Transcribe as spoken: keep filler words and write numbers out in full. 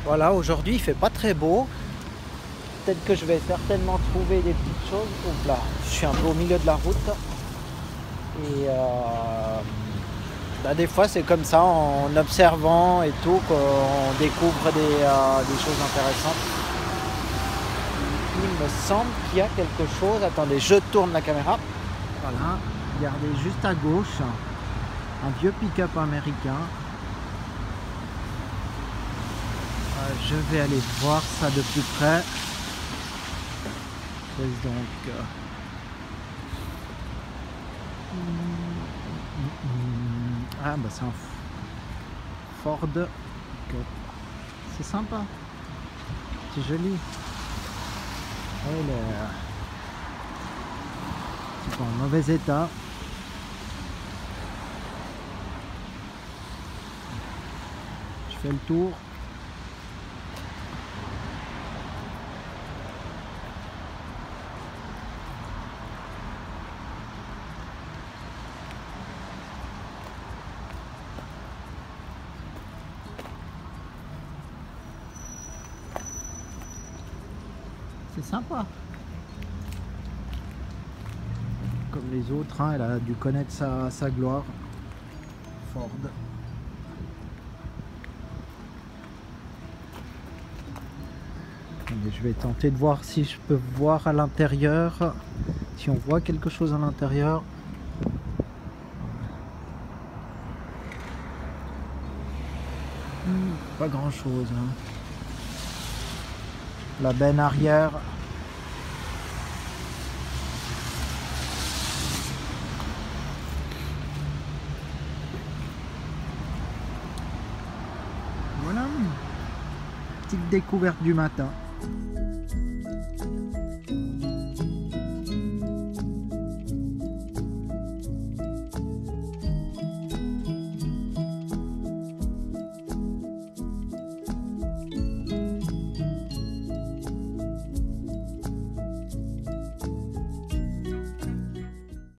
Voilà, aujourd'hui il fait pas très beau. Peut-être que je vais certainement trouver des petites choses. Oups là, je suis un peu au milieu de la route. Et euh, bah, des fois c'est comme ça, en observant et tout, qu'on découvre des, euh, des choses intéressantes. Il me semble qu'il y a quelque chose. Attendez, je tourne la caméra. Voilà, regardez juste à gauche, un vieux pick-up américain. Euh, je vais aller voir ça de plus près. Donc, euh... ah bah c'est un Ford. C'est sympa, c'est joli. Ouais, il est... c'est pas en mauvais état. Je fais le tour. C'est sympa. Comme les autres, hein, elle a dû connaître sa, sa gloire. Ford. Allez, je vais tenter de voir si je peux voir à l'intérieur. Si on voit quelque chose à l'intérieur. Hmm, pas grand chose. Hein. La benne arrière. Voilà, petite découverte du matin.